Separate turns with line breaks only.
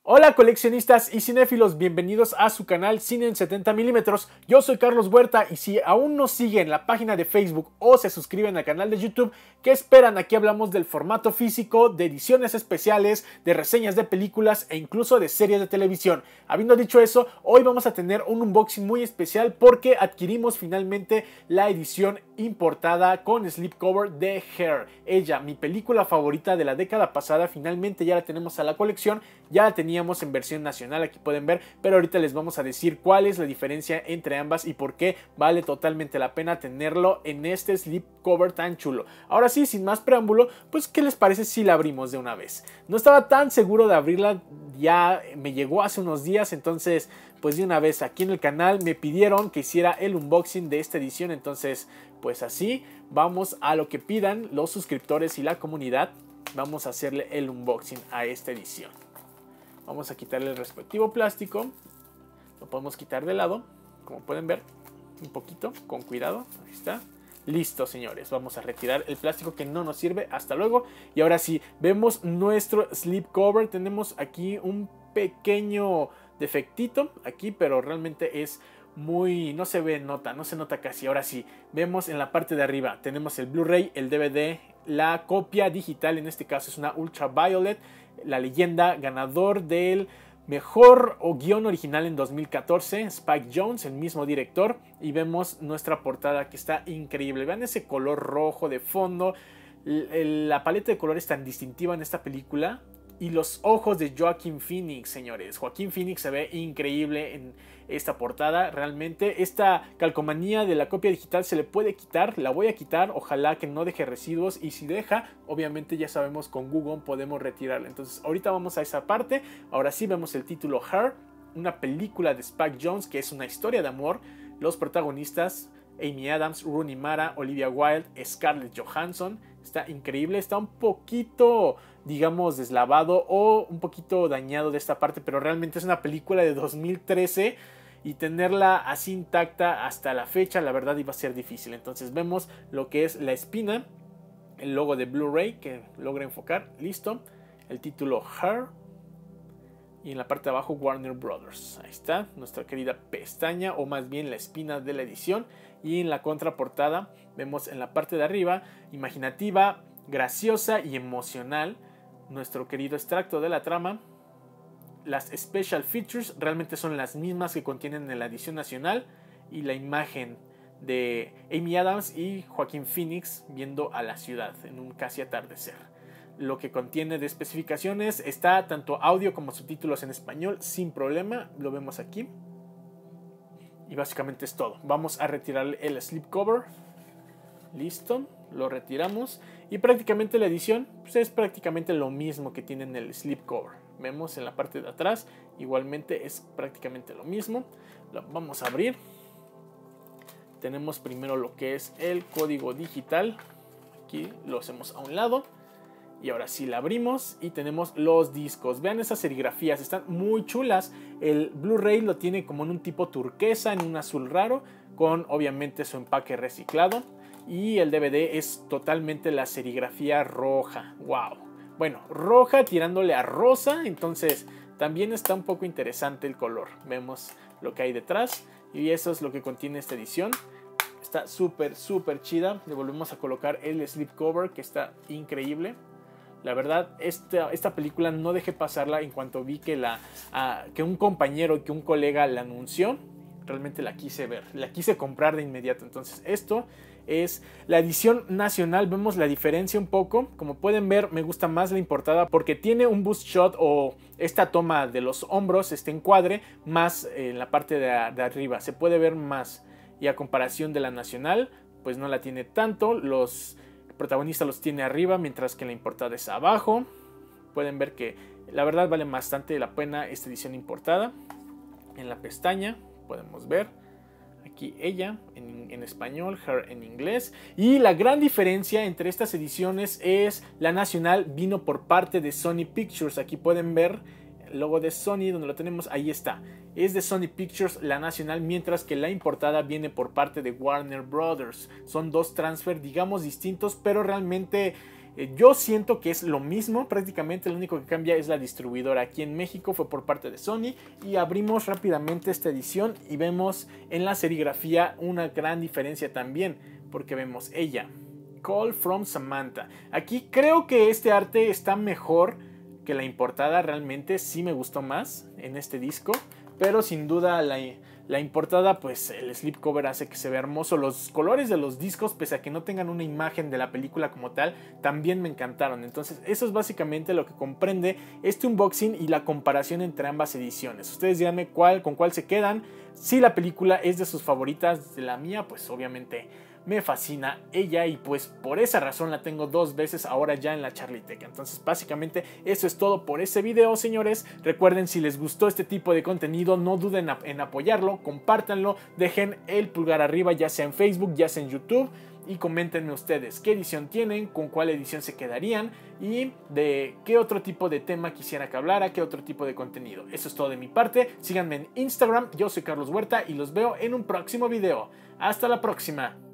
Hola coleccionistas y cinéfilos, bienvenidos a su canal Cine en 70 milímetros. Yo soy Carlos Huerta y si aún no siguen la página de Facebook o se suscriben al canal de YouTube, ¿qué esperan? Aquí hablamos del formato físico, de ediciones especiales, de reseñas de películas e incluso de series de televisión. Habiendo dicho eso, hoy vamos a tener un unboxing muy especial porque adquirimos finalmente la edición importada con slipcover de Her. Ella, mi película favorita de la década pasada, finalmente ya la tenemos a la colección. Ya la teníamos en versión nacional, aquí pueden ver, pero ahorita les vamos a decir cuál es la diferencia entre ambas y por qué vale totalmente la pena tenerlo en este slipcover tan chulo. Ahora sí, sin más preámbulo, pues ¿qué les parece si la abrimos de una vez? No estaba tan seguro de abrirla, ya me llegó hace unos días, entonces pues de una vez aquí en el canal me pidieron que hiciera el unboxing de esta edición, entonces pues así vamos a lo que pidan los suscriptores y la comunidad. Vamos a hacerle el unboxing a esta edición. Vamos a quitarle el respectivo plástico. Lo podemos quitar de lado, como pueden ver, un poquito, con cuidado. Ahí está. Listo, señores. Vamos a retirar el plástico que no nos sirve. Hasta luego. Y ahora sí, vemos nuestro slipcover. Tenemos aquí un pequeño defectito aquí, pero realmente es muy... no se ve, no se nota casi. Ahora sí, vemos en la parte de arriba. Tenemos el Blu-ray, el DVD, la copia digital. En este caso es una Ultraviolet. La leyenda, ganador del mejor guión original en 2014, Spike Jonze, el mismo director, y vemos nuestra portada que está increíble. Vean ese color rojo de fondo, la paleta de colores tan distintiva en esta película y los ojos de Joaquin Phoenix, señores. Joaquin Phoenix se ve increíble en esta portada. Realmente esta calcomanía de la copia digital se le puede quitar, la voy a quitar, ojalá que no deje residuos, y si deja, obviamente ya sabemos con Google podemos retirarla. Entonces ahorita vamos a esa parte. Ahora sí vemos el título Her, una película de Spike Jonze que es una historia de amor. Los protagonistas: Amy Adams, Rooney Mara, Olivia Wilde, Scarlett Johansson. Está increíble, está un poquito, digamos, deslavado o un poquito dañado de esta parte, pero realmente es una película de 2013 y tenerla así intacta hasta la fecha, la verdad iba a ser difícil. Entonces vemos lo que es la espina, el logo de Blu-ray que logra enfocar, listo, el título Her y en la parte de abajo Warner Brothers. Ahí está nuestra querida pestaña, o más bien la espina de la edición. Y en la contraportada vemos en la parte de arriba, imaginativa, graciosa y emocional, nuestro querido extracto de la trama. Las special features realmente son las mismas que contienen en la edición nacional, y la imagen de Amy Adams y Joaquin Phoenix viendo a la ciudad en un casi atardecer. Lo que contiene de especificaciones está tanto audio como subtítulos en español sin problema, lo vemos aquí. Y básicamente es todo. Vamos a retirar el slipcover. Listo, lo retiramos. Y prácticamente la edición pues es prácticamente lo mismo que tiene en el slipcover. Vemos en la parte de atrás, igualmente es prácticamente lo mismo. Lo vamos a abrir. Tenemos primero lo que es el código digital. Aquí lo hacemos a un lado. Y ahora sí la abrimos y tenemos los discos. Vean esas serigrafías, están muy chulas. El Blu-ray lo tiene como en un tipo turquesa, en un azul raro, con obviamente su empaque reciclado. Y el DVD es totalmente la serigrafía roja. ¡Wow! Bueno, roja tirándole a rosa, entonces también está un poco interesante el color. Vemos lo que hay detrás y eso es lo que contiene esta edición. Está súper chida. Le volvemos a colocar el slipcover que está increíble. La verdad, esta película no dejé pasarla en cuanto vi que un compañero y que un colega la anunció. Realmente la quise ver, la quise comprar de inmediato. Entonces esto es la edición nacional. Vemos la diferencia un poco. Como pueden ver, me gusta más la importada porque tiene un boost shot, o esta toma de los hombros, este encuadre, más en la parte de arriba. Se puede ver más. Y a comparación de la nacional, pues no la tiene tanto. Los protagonista los tiene arriba, mientras que la importada es abajo. Pueden ver que la verdad vale bastante la pena esta edición importada. En la pestaña podemos ver aquí ella en español, Her en inglés. Y la gran diferencia entre estas ediciones es la nacional vino por parte de Sony Pictures. Aquí pueden ver el logo de Sony, donde lo tenemos, ahí está. Es de Sony Pictures la nacional, mientras que la importada viene por parte de Warner Brothers. Son dos transfer, digamos, distintos, pero realmente Yo siento que es lo mismo, prácticamente lo único que cambia es la distribuidora. Aquí en México fue por parte de Sony y abrimos rápidamente esta edición y vemos en la serigrafía una gran diferencia también, porque vemos ella, Call from Samantha. Aquí creo que este arte está mejor que la importada, realmente sí me gustó más en este disco, pero sin duda la importada, pues el slipcover hace que se vea hermoso. Los colores de los discos, pese a que no tengan una imagen de la película como tal, también me encantaron. Entonces eso es básicamente lo que comprende este unboxing y la comparación entre ambas ediciones. Ustedes díganme con cuál se quedan. Si la película es de sus favoritas, de la mía, pues obviamente me fascina ella y pues por esa razón la tengo 2 veces ahora ya en la Charliteca. Entonces básicamente eso es todo por ese video, señores. Recuerden, si les gustó este tipo de contenido, no duden en apoyarlo, compártanlo, dejen el pulgar arriba, ya sea en Facebook, ya sea en YouTube, y coméntenme ustedes qué edición tienen, con cuál edición se quedarían y de qué otro tipo de tema quisiera que hablara, qué otro tipo de contenido. Eso es todo de mi parte. Síganme en Instagram, yo soy Carlos Huerta y los veo en un próximo video. Hasta la próxima.